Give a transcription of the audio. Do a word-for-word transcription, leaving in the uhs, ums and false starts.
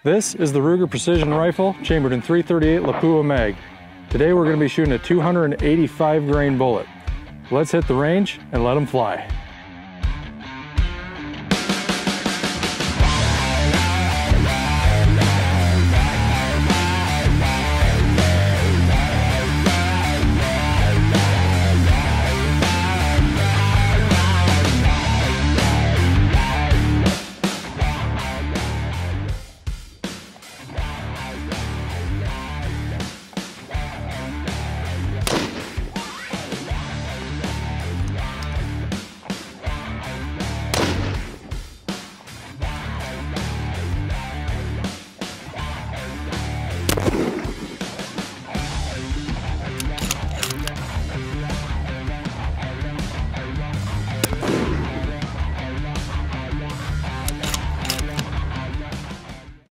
This is the Ruger Precision Rifle, chambered in three thirty-eight Lapua mag. Today we're going to be shooting a two hundred eighty-five grain bullet. Let's hit the range and let them fly.